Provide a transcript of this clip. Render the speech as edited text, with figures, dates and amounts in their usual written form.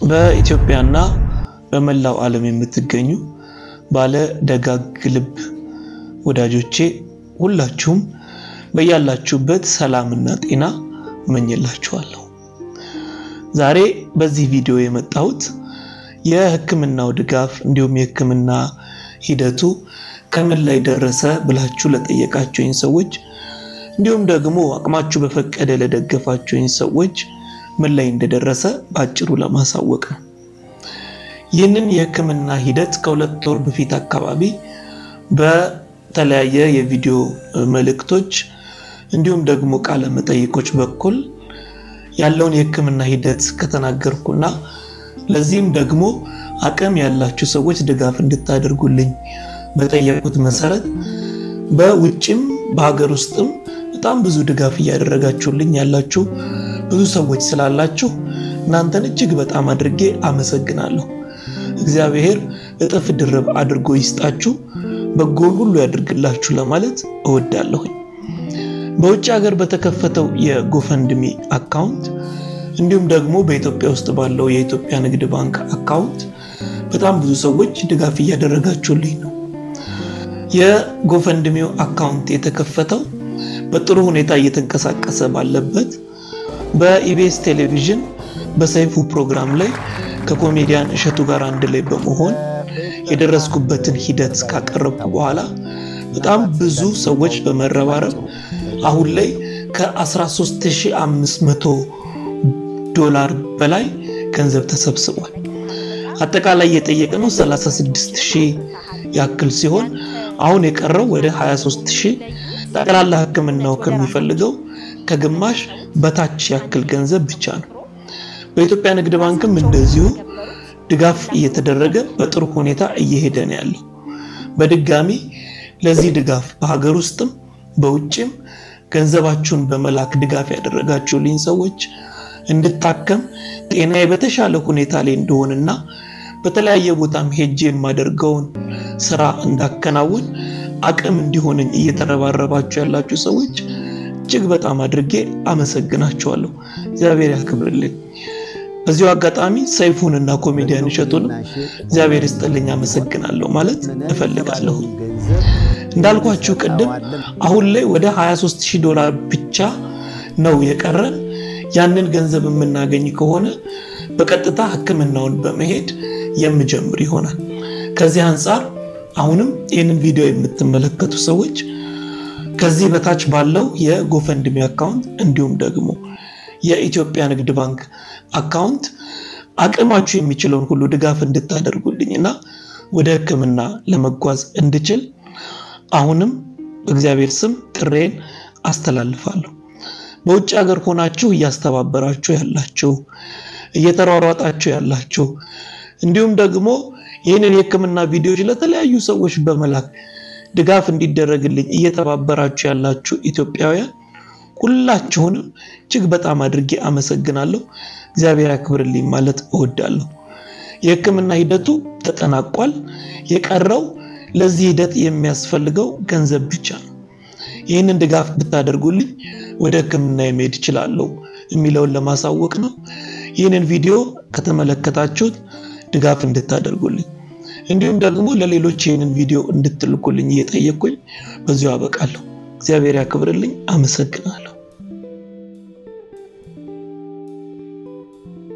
በኢትዮጵያና በመላው ዓለም የምትገኙ ባለ ደጋግ ልብ ወዳጆቼ ሁላችሁም በያላችሁበት ሰላምና ጤና መኘላችኋለሁ። ዛሬ በዚህ ቪዲዮ የመጣሁት የህክምናው ድጋፍ እንዲሁም የህክምና ሂደቱ ከምን ላይ ደረሰ ብላችሁ ለጠየቃችሁኝ ሰዎች እንዲሁም ደግሞ አቅማችሁ በፈቀደ ለደገፋችሁኝ ሰዎች ምን ላይ እንደደረሰ ባጭሩ ለማሳወቅ ነው። ይህንን የህክምና ሂደት ከሁለት ወር በፊት አካባቢ በተለያየ የቪዲዮ መልእክቶች እንዲሁም ደግሞ ቃለ መጠይቆች በኩል ያለውን የህክምና ሂደት ከተናገርኩና ለዚህም ደግሞ አቅም ያላችሁ ሰዎች ድጋፍ እንድታደርጉልኝ በጠየቁት መሰረት በውጭም በሀገር ውስጥም በጣም ብዙ ድጋፍ እያደረጋችሁልኝ ያላችሁ ብዙ ሰዎች ስላላችሁ እናንተን እጅግ በጣም አድርጌ አመሰግናለሁ። እግዚአብሔር እጥፍ ድርብ አድርጎ ይስጣችሁ፣ በጎን ሁሉ ያድርግላችሁ ለማለት እወዳለሁ። በውጭ ሀገር በተከፈተው የጎፈንድሚ አካውንት እንዲሁም ደግሞ በኢትዮጵያ ውስጥ ባለው የኢትዮጵያ ንግድ ባንክ አካውንት በጣም ብዙ ሰዎች ድጋፍ እያደረጋችሁልኝ ነው። የጎፈንድሚው አካውንት የተከፈተው በጥሩ ሁኔታ እየተንቀሳቀሰ ባለበት በኢቢኤስ ቴሌቪዥን በሰይፉ ፕሮግራም ላይ ከኮሜዲያን እሸቱ ጋር አንድ ላይ በመሆን የደረስኩበትን ሂደት ካቀረብኩ በኋላ በጣም ብዙ ሰዎች በመረባረብ አሁን ላይ ከ13500 ዶላር በላይ ገንዘብ ተሰብስቧል። አጠቃላይ የጠየቅነው 36000 ያክል ሲሆን አሁን የቀረው ወደ 23000 ጠቅላላ ህክምናው ከሚፈልገው ከግማሽ በታች ያክል ገንዘብ ብቻ ነው። በኢትዮጵያ ንግድ ባንክም እንደዚሁ ድጋፍ እየተደረገ በጥሩ ሁኔታ እየሄደ ነው ያለው። በድጋሚ ለዚህ ድጋፍ በሀገር ውስጥም በውጭም ገንዘባችሁን በመላክ ድጋፍ ያደረጋችሁልኝ ሰዎች እንድታከም ጤናዬ በተሻለ ሁኔታ ላይ እንደሆነና በተለያየ ቦታም ሄጄ የማደርገውን ስራ እንዳከናውን አቅም እንዲሆነኝ እየተረባረባችሁ ያላችሁ ሰዎች እጅግ በጣም አድርጌ አመሰግናችኋለሁ። እግዚአብሔር ያክብርልኝ። በዚሁ አጋጣሚ ሰይፉንና ኮሜዲያን እሸቱን እግዚአብሔር ይስጥልኝ አመሰግናለሁ ማለት እፈልጋለሁ። እንዳልኳችሁ ቀደም አሁን ላይ ወደ 23000 ዶላር ብቻ ነው የቀረን። ያንን ገንዘብ የምናገኝ ከሆነ በቀጥታ ህክምናውን በመሄድ የምጀምር ይሆናል። ከዚህ አንፃር አሁንም ይህንን ቪዲዮ የምትመለከቱ ሰዎች ከዚህ በታች ባለው የጎፈንድሚ አካውንት እንዲሁም ደግሞ የኢትዮጵያ ንግድ ባንክ አካውንት አቅማችሁ የሚችለውን ሁሉ ድጋፍ እንድታደርጉልኝና ወደ ህክምና ለመጓዝ እንድችል አሁንም በእግዚአብሔር ስም ጥሬን አስተላልፋለሁ። በውጭ ሀገር ሆናችሁ እያስተባበራችሁ ያላችሁ እየተሯሯጣችሁ ያላችሁ እንዲሁም ደግሞ ይህንን የህክምና ቪዲዮዎች ለተለያዩ ሰዎች በመላክ ድጋፍ እንዲደረግልኝ እየተባበራችሁ ያላችሁ ኢትዮጵያውያን ሁላችሁንም እጅግ በጣም አድርጌ አመሰግናለሁ። እግዚአብሔር ያክብርልኝ ማለት እወዳለሁ። የህክምና ሂደቱ ተጠናቋል። የቀረው ለዚህ ሂደት የሚያስፈልገው ገንዘብ ብቻ ነው። ይህንን ድጋፍ ብታደርጉልኝ ወደ ህክምና መሄድ እችላለሁ የሚለውን ለማሳወቅ ነው። ይህንን ቪዲዮ ከተመለከታችሁት ድጋፍ እንድታደርጉልኝ እንዲሁም ደግሞ ለሌሎች ይህንን ቪዲዮ እንድትልኩልኝ እየጠየቅኩኝ በዚሁ አበቃለሁ። እግዚአብሔር ያክብርልኝ። አመሰግናለሁ።